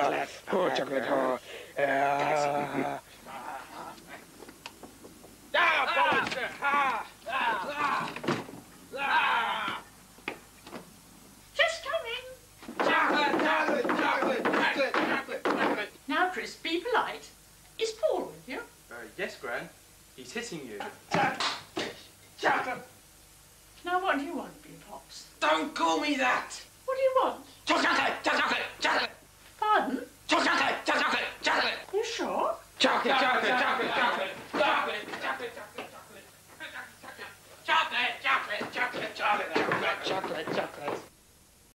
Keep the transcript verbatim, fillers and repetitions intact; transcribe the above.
chocolate. Oh, chocolate. Oh. Uh, Ah, Bolster! Ah! Ah! Ah! Just coming. Chocolate, chocolate, chocolate, chocolate, chocolate, chocolate. Now, Chris, be polite. Is Paul with you? Uh, yes, Gran. He's hitting you. Chocolate, chocolate. Now, what do you want, Bean Pops? Don't call me that. What do you want? Chocolate, chocolate, chocolate. Pardon? Chocolate.